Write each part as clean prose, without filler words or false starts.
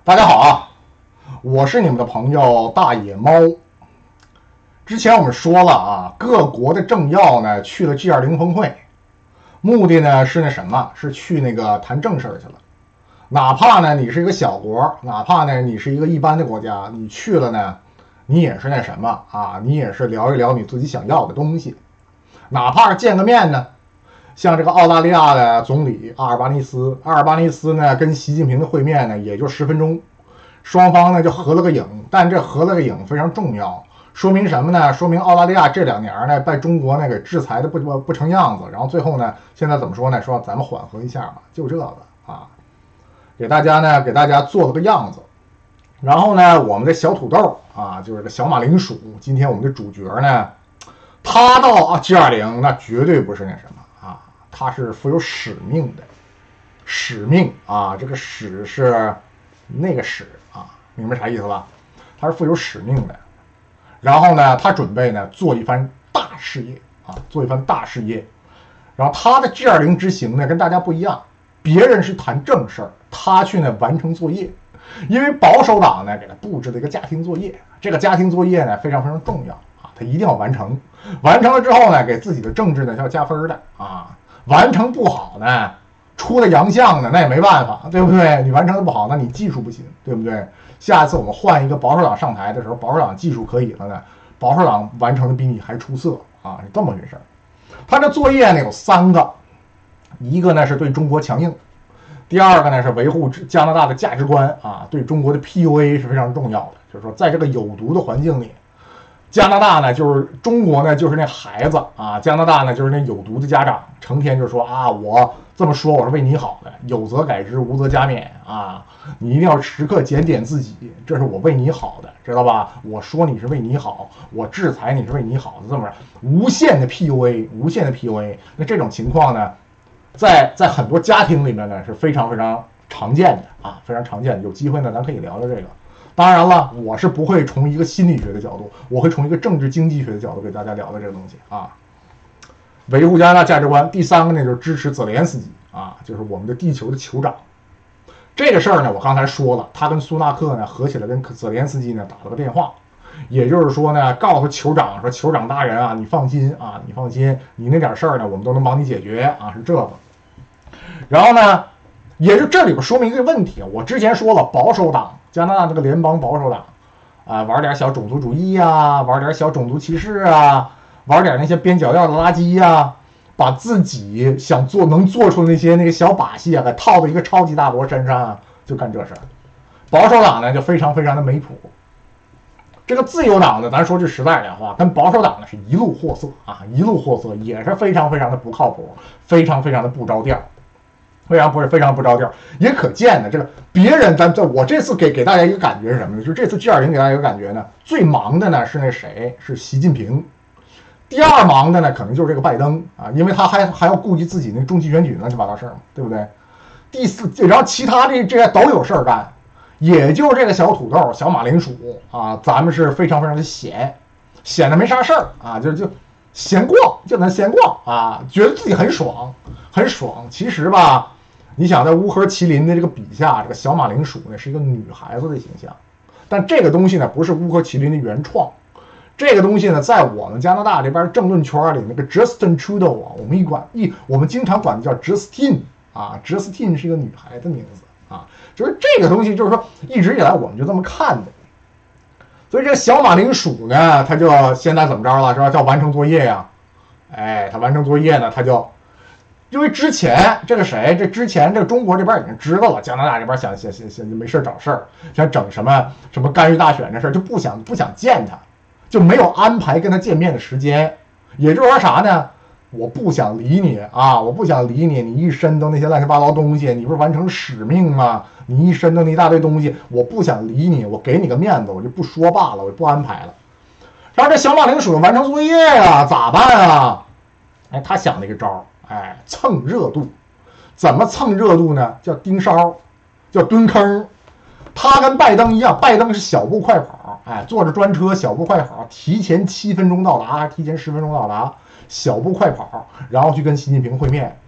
大家好啊，我是你们的朋友大野猫。之前我们说了啊，各国的政要呢去了 G20 峰会，目的呢是什么？是去谈正事去了。哪怕呢你是一个小国，哪怕呢你是一个一般的国家，你去了呢，你也是什么啊？你也是聊一聊你自己想要的东西，哪怕是见个面呢。像这个澳大利亚的总理阿尔巴尼斯呢跟习近平的会面呢也就10分钟，双方呢就合了个影，但这合了个影非常重要，说明什么呢？说明澳大利亚这2年呢被中国给制裁的不成样子，然后最后呢现在怎么说呢？说咱们缓和一下吧，就这个啊，给大家做了个样子。然后呢我们的小土豆啊，就是个小马铃薯，今天我们的主角呢，他到G20那绝对不是什么。他是负有使命的，使命啊，这个使是那个使啊，明白啥意思吧？他是负有使命的。然后呢，他准备呢做一番大事业啊，做一番大事业。然后他的 G20 之行呢跟大家不一样，别人是谈正事儿，他去呢完成作业。因为保守党呢给他布置了一个家庭作业，这个家庭作业呢非常非常重要啊，他一定要完成。完成了之后呢，给自己的政治呢是要加分的啊。完成不好呢，出了洋相呢，那也没办法，对不对？你完成的不好，那你技术不行，对不对？下一次我们换一个保守党上台的时候，保守党技术可以了呢，保守党完成的比你还出色啊，是这么回事。他这作业呢有3个，一个呢是对中国强硬，第2个呢是维护加拿大的价值观啊，对中国的 PUA 是非常重要的，就是说在这个有毒的环境里。加拿大呢，就是中国呢，就是那孩子啊；加拿大呢，就是那有毒的家长，成天就说啊，我这么说我是为你好的，有则改之，无则加勉啊！你一定要时刻检点自己，这是我为你好的，知道吧？我说你是为你好，我制裁你是为你好的，这么无限的 PUA， 无限的 PUA。那这种情况呢，在很多家庭里面呢是非常非常常见的啊，非常常见的。有机会呢，咱可以聊聊这个。当然了，我是不会从一个心理学的角度，我会从一个政治经济学的角度给大家聊的这个东西啊。维护加拿大价值观。第3个呢就是支持泽连斯基啊，就是我们的地球的酋长。这个事儿呢，我刚才说了，他跟苏纳克呢合起来跟泽连斯基呢打了个电话，也就是说呢，告诉酋长说，酋长大人啊，你放心啊，你放心，你那点事儿呢，我们都能帮你解决啊，是这个。然后呢，也就这里边说明一个问题，我之前说了，保守党。加拿大这个联邦保守党，玩点小种族主义啊，玩点小种族歧视啊，玩点那些边角料的垃圾啊，把自己想能做出那些小把戏啊，给套到一个超级大国身上啊，就干这事儿。保守党呢就非常非常的没谱。这个自由党呢，咱说句实在的话，跟保守党呢是一路货色啊，一路货色，也是非常非常的不靠谱，非常非常的不着调。非常不着调，也可见的这个别人，我这次给大家一个感觉是什么呢？就是这次 G20给大家一个感觉呢，最忙的呢是那谁？是习近平。第2忙的呢，可能就是这个拜登啊，因为他还要顾及自己那中期选举乱七八糟事儿嘛，对不对？第4，然后其他这些都有事儿干，也就这个小土豆、小马铃薯啊，咱们是非常非常的闲的没啥事儿啊，就闲逛，就能闲逛啊，觉得自己很爽。其实吧。你想在乌合麒麟的这个笔下，这个小马铃薯呢是一个女孩子的形象，但这个东西呢不是乌合麒麟的原创，这个东西呢在我们加拿大这边政论圈里，那个 Justin Trudeau 啊，我们经常管它叫 Justine 啊 ，Justine 是一个女孩的名字啊，就是这个东西，就是说一直以来我们就这么看的，所以这个小马铃薯呢，他就现在怎么着了，是吧？叫完成作业呀，他完成作业呢，他就。因为之前这个中国这边已经知道了，加拿大这边想没事找事儿，想整什么干预大选的事儿，就不想见他，就没有安排跟他见面的时间。也就是说啥呢？我不想理你啊，我不想理你，你一身都那些乱七八糟东西，你不是完成使命吗？你一身都那一大堆东西，我不想理你，我给你个面子，我就不说罢了，我就不安排了。然后这小马铃薯完成作业啊，咋办啊？他想了一个招。蹭热度，怎么蹭热度呢？叫盯梢，叫蹲坑。他跟拜登一样，拜登是小步快跑，坐着专车小步快跑，提前7分钟到达，还是提前10分钟到达，小步快跑，然后去跟习近平会面。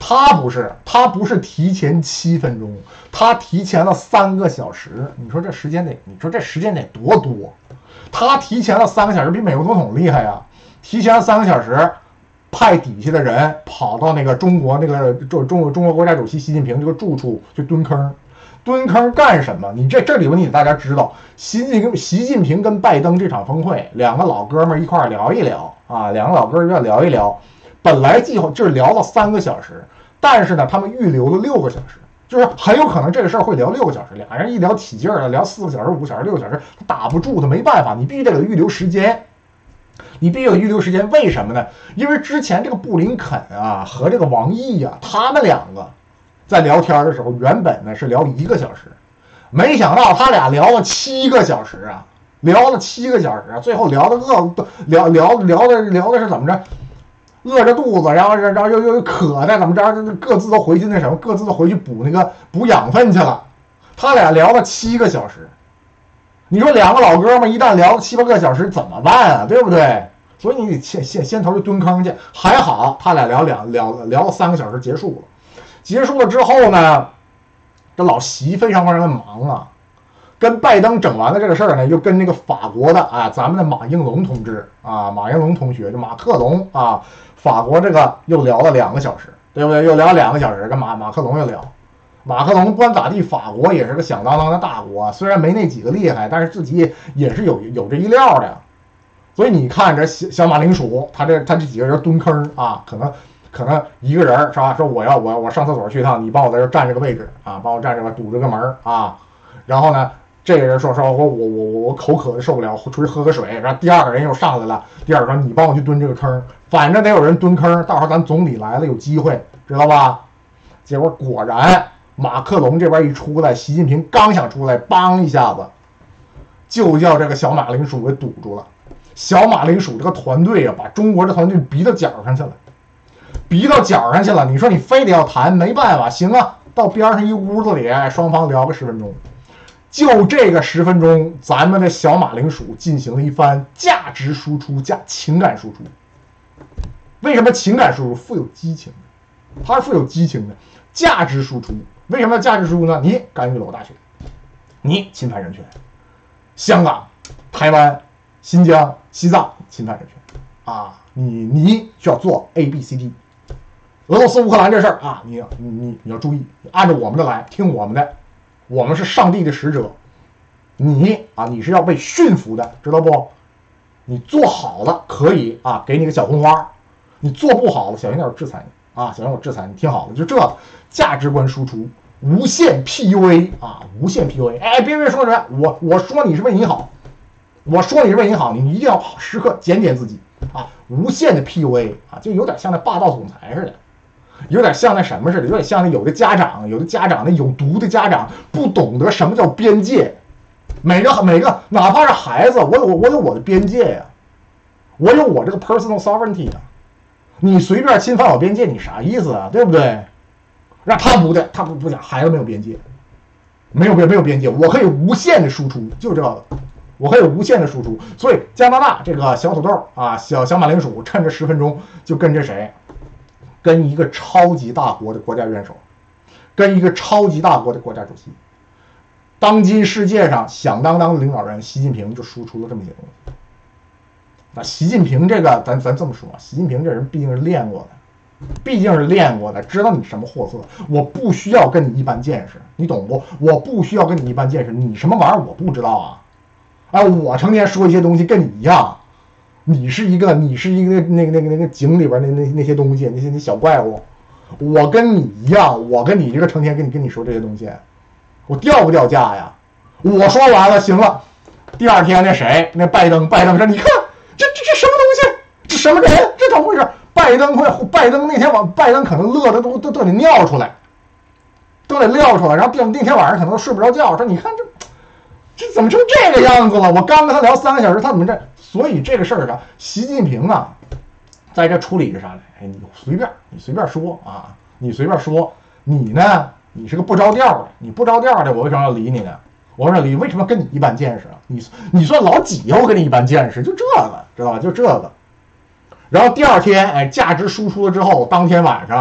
他不是提前7分钟，他提前了3个小时。你说这时间得多多？他提前了3个小时，比美国总统厉害呀！提前了3个小时，派底下的人跑到那个中国中国国家主席习近平这个住处去蹲坑。蹲坑干什么？你这里边你大家知道，习近平跟拜登这场峰会，两个老哥们一块聊一聊啊，两个老哥要聊一聊。本来计划就是聊了3个小时，但是呢，他们预留了6个小时，就是很有可能这个事儿会聊6个小时。俩人一聊起劲儿了，聊4个小时、5个小时、6个小时，他打不住，他没办法，你必须得给他预留时间。你必须有预留时间，为什么呢？因为之前这个布林肯啊和这个王毅啊，他们两个在聊天的时候，原本呢是聊1个小时，没想到他俩聊了7个小时啊，聊了7个小时啊，最后聊的聊的是怎么着？饿着肚子，然后又渴的，怎么着？各自都回去那什么，各自都回去补养分去了。他俩聊了7个小时，你说两个老哥们一旦聊了7、8个小时怎么办啊？对不对？所以你得先头就蹲坑去。还好他俩聊了3个小时，结束了。结束了之后呢，这老习非常的忙啊。跟拜登整完了这个事儿呢，又跟那个法国的啊，咱们的马应龙同志啊，马应龙同学，就马克龙啊，法国这个又聊了2个小时，对不对？又聊2个小时，跟马克龙又聊。马克龙不管咋地，法国也是个响当当的大国，虽然没那几个厉害，但是自己也是有这一料的。所以你看这小马铃薯，他这几个人蹲坑啊，可能一个人是吧？说我上厕所去一趟，你帮我在这占这个位置啊，帮我占这个堵这个门啊。然后呢，这个人说我口渴的受不了，出去喝个水。然后第二个人又上来了，第二个说你帮我去蹲这个坑，反正得有人蹲坑，到时候咱总理来了有机会，知道吧？结果果然马克龙这边一出来，习近平刚想出来，梆一下子就叫这个小马铃薯给堵住了。小马铃薯这个团队啊，把中国这团队逼到角上去了，你说你非得要谈，没办法，行啊，到边上一屋子里，双方聊个10分钟。就这个10分钟，咱们的小马铃薯进行了一番价值输出加情感输出。为什么情感输出？富有激情的，它是富有激情的。价值输出，为什么要价值输出呢？你干预了我大选，你侵犯人权，香港、台湾、新疆、西藏侵犯人权啊！你需要做 A、B、C、D。俄罗斯、乌克兰这事儿啊，你要注意，按照我们的来，听我们的。我们是上帝的使者，你是要被驯服的，知道不？你做好了可以啊，给你个小红花；你做不好了，小心点制裁你啊！小心我制裁你，听好了，就这价值观输出，无限 PUA 啊，无限 PUA。哎，别说什么，我说你是为你好，你一定要时刻检点自己啊！无限的 PUA 啊，就有点像那霸道总裁似的。有点像那什么似的，有点像那有的家长那有毒的家长不懂得什么叫边界。每个哪怕是孩子，我有我的边界呀，我有我这个 personal sovereignty 啊。你随便侵犯我边界，你啥意思啊？对不对？让他不讲，孩子没有边界，没有边界，我可以无限的输出，就这个，我可以无限的输出。所以加拿大这个小土豆啊，小马铃薯，趁着10分钟就跟着谁？跟一个超级大国的国家元首，跟一个超级大国的国家主席，当今世界上响当当的领导人习近平就输出了这么一些东西。那习近平这个，咱这么说，习近平这人毕竟是练过的，知道你什么货色。我不需要跟你一般见识，你懂不？我不需要跟你一般见识，你什么玩意儿我不知道啊！啊，我成天说一些东西跟你一样。你是一个那个井里边那些东西，那小怪物，我跟你一样，我跟你这个成天跟你说这些东西，我掉不掉价呀？我说完了，行了。第二天那拜登说，你看这什么东西？这什么人？这怎么回事？拜登那天拜登可能乐的都得尿出来，然后那天晚上可能都睡不着觉，说你看这怎么成这个样子了？我刚跟他聊3个小时，他怎么这？所以这个事儿上，习近平啊，在这处理是啥呢？哎，你随便说啊，你呢？你是个不着调的，你不着调的，我为什么要理你呢？我说为什么跟你一般见识啊？你算老几呀？我跟你一般见识，就这个，知道吧？就这个。然后第二天，哎，价值输出了之后，当天晚上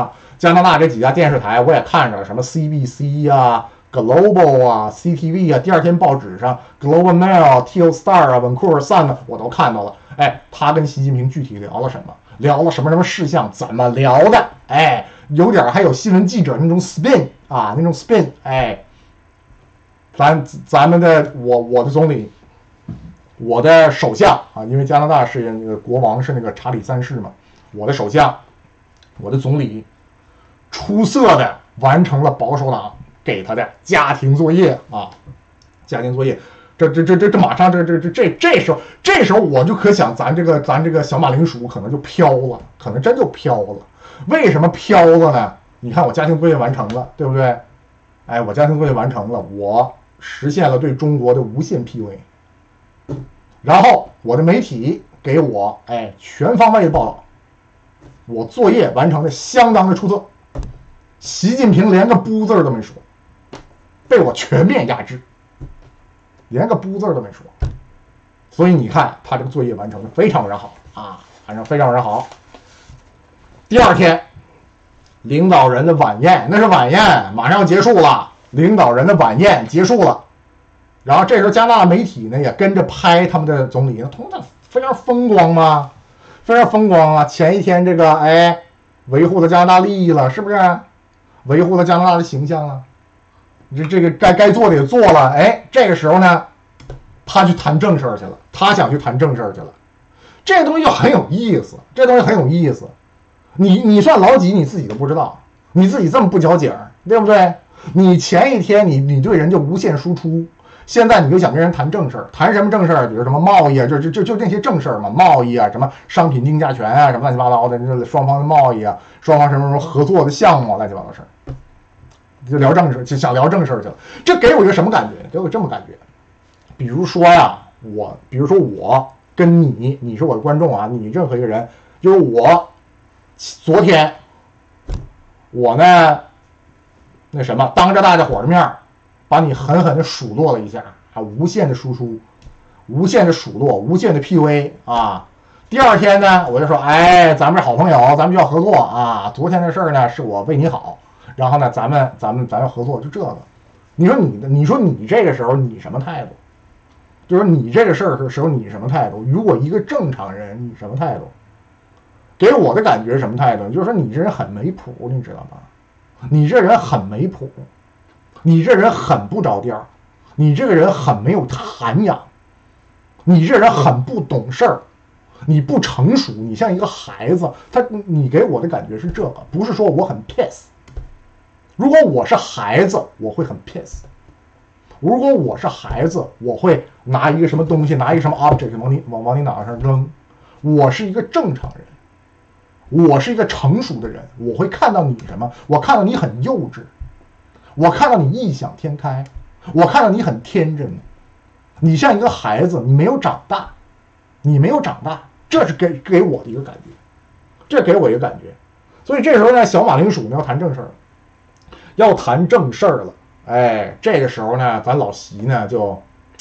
加拿大这几家电视台我也看着，什么 CBC 啊、Global 啊、CTV 啊，第二天报纸上 Global Mail、Telstar 啊、Vancouver Sun 啊，我都看到了。哎，他跟习近平具体聊了什么？聊了什么事项？怎么聊的？哎，有点还有新闻记者那种 spin 啊，那种 spin。哎，咱们的我的总理，我的首相啊，因为加拿大是那个国王是那个查理3世嘛，我的首相，我的总理，出色的完成了保守党给他的家庭作业啊，家庭作业。这马上这时候我就可想咱这个小马铃薯可能就飘了，可能真就飘了。为什么飘了呢？你看我家庭作业完成了，对不对？哎，我家庭作业完成了，我实现了对中国的无限 PUA。然后我的媒体给我全方位的报道，我作业完成的相当的出色。习近平连个不字都没说，被我全面压制。连个不字都没说，所以你看他这个作业完成的非常好啊，反正非常好。第二天，领导人的晚宴，那是晚宴，马上要结束了，领导人的晚宴结束了，然后这时候加拿大媒体呢也跟着拍他们的总理，同样非常风光嘛，非常风光啊！前一天这个维护了加拿大利益了，是不是？维护了加拿大的形象了。这个该做的也做了，这个时候呢，他去谈正事去了，他想去谈正事去了，这东西就很有意思，这东西很有意思。你算老几你自己都不知道，你自己这么不交警，对不对？你前一天你对人就无限输出，现在你就想跟人谈正事，谈什么正事？比如什么贸易啊，就那些正事嘛，贸易啊，什么商品定价权啊，什么乱七八糟的，这双方的贸易啊，双方什么合作的项目，乱七八糟的事儿。就聊正事，就想聊正事去了。这给我一个什么感觉？给我这么感觉，比如说我跟你是我的观众啊，你任何一个人，就是我昨天我呢那什么，当着大家伙的面把你狠狠的数落了一下啊，无限的输出，无限的数落，无限的 PUA 啊。第二天呢，我就说，咱们是好朋友，咱们就要合作啊。昨天的事呢，是我为你好。然后呢，咱们要合作，就这个。你说你这个时候你什么态度？就是你这个事儿的时候你什么态度？如果一个正常人，你什么态度？给我的感觉什么态度？就是说你这人很没谱，你知道吧？你这人很没谱，你这人很不着调，你这个人很没有涵养，你这人很不懂事儿，你不成熟，你像一个孩子。你给我的感觉是这个，不是说我很 piss。如果我是孩子，我会很 piss。如果我是孩子，我会拿一个什么东西，拿一个什么 object 往你脑袋上扔。我是一个正常人，我是一个成熟的人，我会看到你什么？我看到你很幼稚，我看到你异想天开，我看到你很天真，你像一个孩子，你没有长大，这是给我的一个感觉，这给我一个感觉。所以这时候呢，小马铃薯呢要谈正事儿了。要谈正事儿了，这个时候呢，咱老习呢就，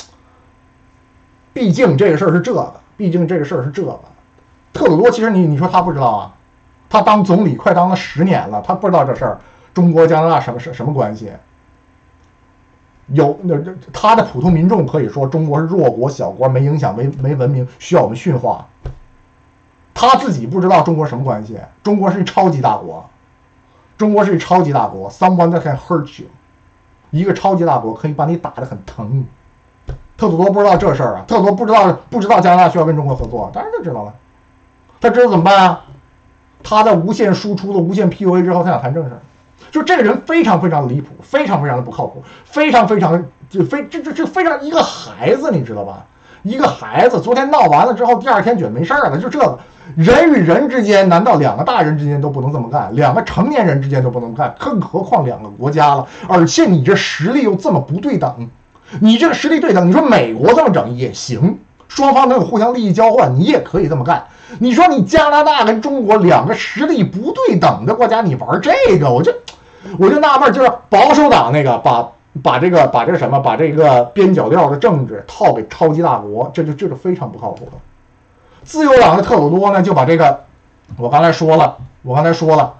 毕竟这个事儿是这个，特鲁多其实你说他不知道啊，他当总理快当了10年了，他不知道这事儿，中国加拿大什么关系？他的普通民众可以说中国是弱国小国，没影响，没文明，需要我们驯化。他自己不知道中国什么关系，中国是超级大国。Someone that can hurt you， 一个超级大国可以把你打得很疼。特鲁多不知道这事儿啊，特鲁多不知道加拿大需要跟中国合作，当然就知道了。他知道怎么办啊？他在无限输出了无限 PUA 之后，他想谈正事儿。就这个人非常非常的离谱，非常非常的不靠谱，非常一个孩子，你知道吧？一个孩子昨天闹完了之后，第二天觉得没事了，就这个。人与人之间，难道2个大人之间都不能这么干？2个成年人之间都不能干，更何况2个国家了？而且你这实力又这么不对等，你这个实力对等，你说美国这么整也行，双方能有互相利益交换，你也可以这么干。你说你加拿大跟中国2个实力不对等的国家，你玩这个，我就纳闷，就是保守党那个把这个边角料的政治套给超级大国，这是非常不靠谱的。自由党的特鲁多呢，就把这个，我刚才说了，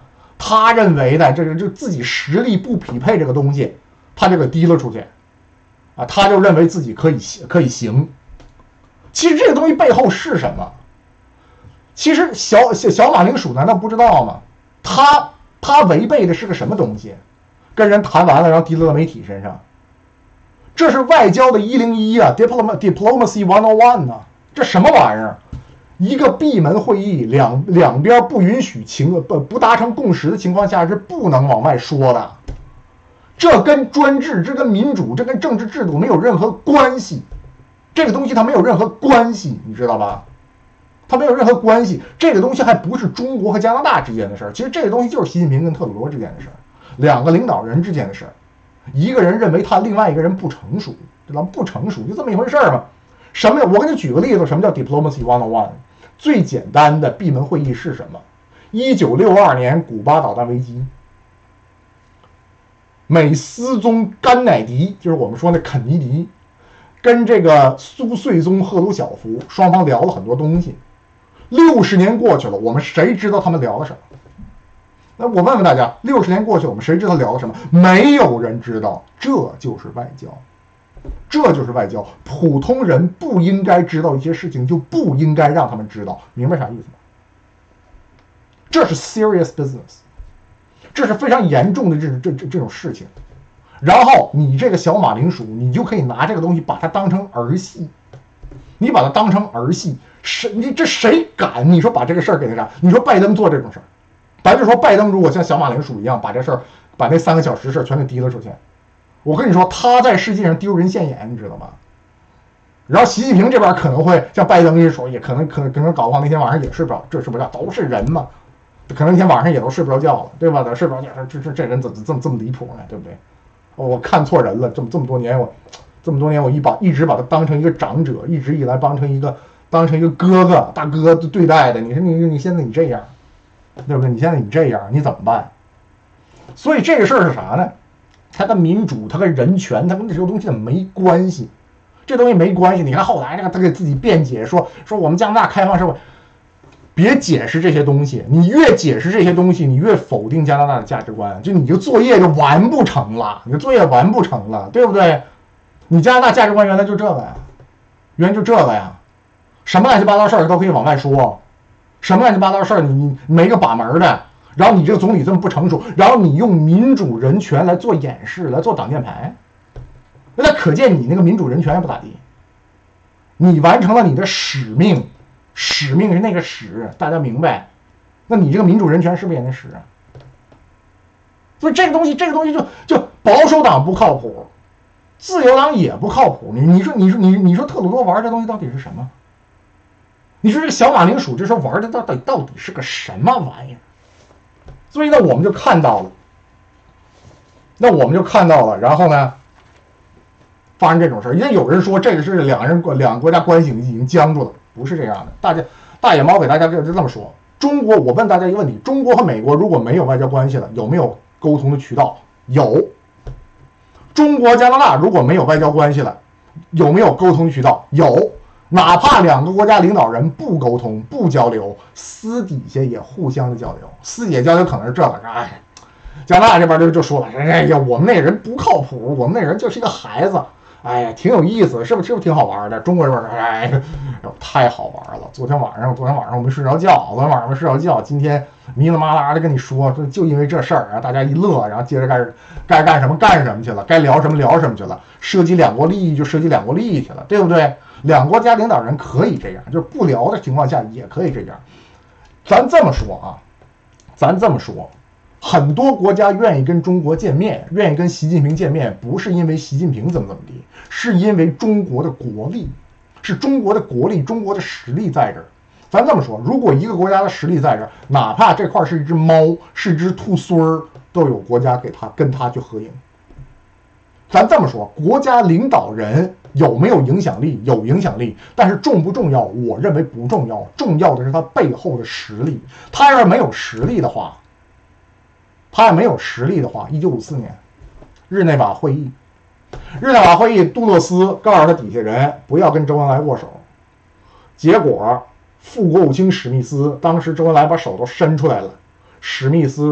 他认为的这个就自己实力不匹配这个东西，他就给提了出去，啊，他就认为自己可以行。其实这个东西背后是什么？其实小马铃薯难道不知道吗？他违背的是个什么东西？跟人谈完了，然后提到了媒体身上，这是外交的101啊 ，Diplomacy 101啊，这什么玩意儿？一个闭门会议，两边不允许不达成共识的情况下是不能往外说的。这跟专制、这跟民主、这跟政治制度没有任何关系。这个东西它没有任何关系，你知道吧？它没有任何关系。这个东西还不是中国和加拿大之间的事儿，其实这个东西就是习近平跟特鲁多之间的事儿，两个领导人之间的事儿。一个人认为他另外一个人不成熟，知道吗？不成熟就这么一回事儿嘛。什么？我给你举个例子，什么叫 Diplomacy 101？最简单的闭门会议是什么？1962年古巴导弹危机，美思宗甘乃迪，就是我们说的肯尼迪，跟这个苏燧宗赫鲁晓夫双方聊了很多东西。60年过去了，我们谁知道他们聊了什么？那我问问大家，60年过去，我们谁知道聊了什么？没有人知道，这就是外交。这就是外交，普通人不应该知道一些事情，就不应该让他们知道，明白啥意思吗？这是 serious business， 这是非常严重的这种事情。然后你这个小马铃薯，你就可以拿这个东西把它当成儿戏，你把它当成儿戏，谁敢？你说把这个事儿给那啥？你说拜登做这种事儿，咱就说拜登如果像小马铃薯一样把这事儿，把那3个小时事儿全给提了出去。我跟你说，他在世界上丢人现眼，你知道吗？然后习近平这边可能会像拜登一说，也可能搞不好那天晚上也睡不着，这睡不着，都是人嘛，可能那天晚上也都睡不着觉了，对吧？睡不着觉，这人怎么这么离谱呢？对不对？我看错人了，这么多年我一直把他当成一个长者，一直以来当成一个哥哥大哥对待的。你说你现在你这样，对不对？你现在你这样，你怎么办？所以这个事儿是啥呢？它跟民主，它跟人权，它跟这些东西没关系，这东西没关系。你看后来这个他给自己辩解说我们加拿大开放社会，别解释这些东西，你越解释这些东西，你越否定加拿大的价值观，就你这作业就完不成了，你的作业完不成了，对不对？你加拿大价值观原来就这个呀，什么乱七八糟事儿都可以往外说，什么乱七八糟事儿你没个把门的。然后你这个总理这么不成熟，然后你用民主人权来做掩饰，来做挡箭牌，那可见你那个民主人权也不咋地。你完成了你的使命，使命是那个使，大家明白？那你这个民主人权是不是也得使啊？所以这个东西就保守党不靠谱，自由党也不靠谱。你说特鲁多玩这东西到底是什么？你说这个小马铃薯这时候玩的到底是个什么玩意儿？所以呢，我们就看到了，然后呢，发生这种事儿。因为有人说这个是两个国家关系已经僵住了，不是这样的。大野猫给大家就这么说。中国，我问大家一个问题：中国和美国如果没有外交关系了，有没有沟通的渠道？有。中国加拿大如果没有外交关系了，有没有沟通渠道？有。哪怕两个国家领导人不沟通不交流，私底下也互相的交流。私底下交流可能是这个，加拿大这边就说了，哎呀，我们那人不靠谱，我们那人就是一个孩子，哎呀，挺有意思，是不是挺好玩的？中国这边哎，太好玩了。昨天晚上我没睡着觉，今天迷了麻啦的跟你说，就因为这事儿啊，大家一乐，然后接着该干什么去了，该聊什么去了，涉及两国利益就涉及两国利益去了，对不对？两国家领导人可以这样，就是不聊的情况下也可以这样。咱这么说，很多国家愿意跟中国见面，愿意跟习近平见面，不是因为习近平怎么地，是因为中国的国力，是中国的国力，中国的实力在这儿。咱这么说，如果一个国家的实力在这儿，哪怕这块是一只猫，是一只兔孙儿，都有国家跟他去合影。咱这么说，国家领导人有没有影响力？有影响力，但是重不重要？我认为不重要，重要的是他背后的实力。他要是没有实力的话，1954年日内瓦会议，杜勒斯告诉他底下人不要跟周恩来握手，结果副国务卿史密斯，当时周恩来把手都伸出来了，史密斯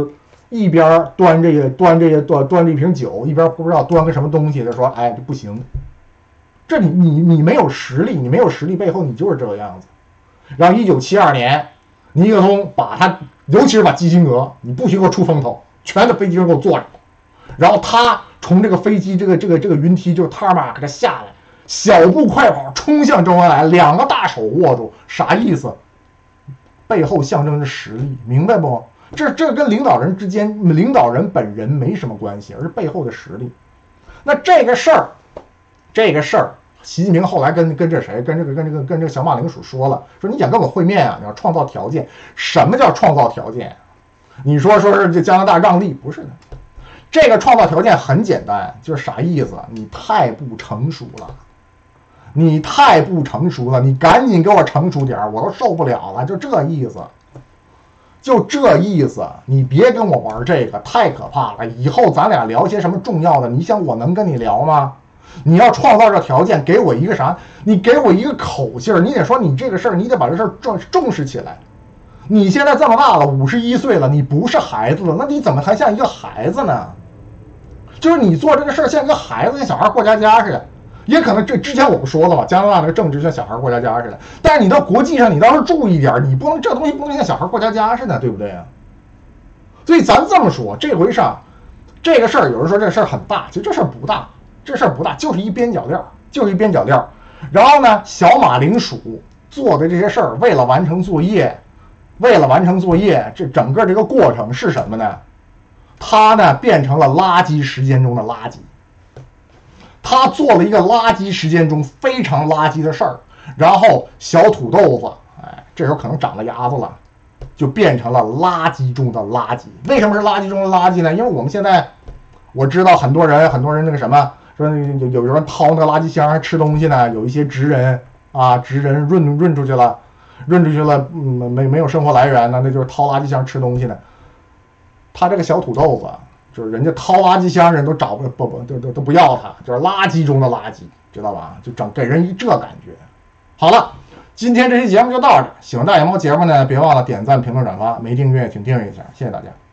一边端这一瓶酒，一边不知道端个什么东西，他说：“哎，这不行，这你没有实力，你没有实力背后你就是这个样子。”然后1972年，尼克松把他，尤其是把基辛格，你不许给我出风头，全在飞机上给我坐着。然后他从这个飞机这个云梯就是塔马给他下来，小步快跑冲向周恩来，两个大手握住，啥意思？背后象征着实力，明白不？这跟领导人之间，领导人本人没什么关系，而是背后的实力。那这个事儿，习近平后来跟这谁，跟这个小马铃薯说了，说你想跟我会面啊，你要创造条件。什么叫创造条件？你说是这加拿大让利，不是的。这个创造条件很简单，就是啥意思？你太不成熟了，你太不成熟了，你赶紧给我成熟点，我都受不了了，就这意思。就这意思，你别跟我玩这个，太可怕了。以后咱俩聊些什么重要的，你想我能跟你聊吗？你要创造这条件，给我一个啥？你给我一个口信儿，你得说你这个事儿，你得把这事儿重视起来。你现在这么大了，51岁了，你不是孩子了，那你怎么还像一个孩子呢？就是你做这个事儿像一个孩子，像小孩过家家似的。也可能这之前我不说了吗？加拿大那个政治像小孩过家家似的，但是你到国际上，你倒是注意点，你不能这东西不能像小孩过家家似的，对不对啊？所以咱这么说，这回上这个事儿，有人说这事儿很大，其实这事儿不大，这事儿不大，就是一边角料，就是一边角料。然后呢，小马铃薯做的这些事儿，为了完成作业，这整个这个过程是什么呢？他呢变成了垃圾时间中的垃圾。他做了一个垃圾时间中非常垃圾的事儿，然后小土豆子，哎，这时候可能长了牙子了，就变成了垃圾中的垃圾。为什么是垃圾中的垃圾呢？因为我们现在我知道很多人那个什么，说有人掏那个垃圾箱还吃东西呢，有一些职人润出去了，没有生活来源呢，那就是掏垃圾箱吃东西呢。他这个小土豆子。就是人家掏垃圾箱，人都找都不要他，就是垃圾中的垃圾，知道吧？就给人一这感觉。好了，今天这期节目就到这，喜欢大野猫节目呢，别忘了点赞、评论、转发，没订阅请订阅一下，谢谢大家。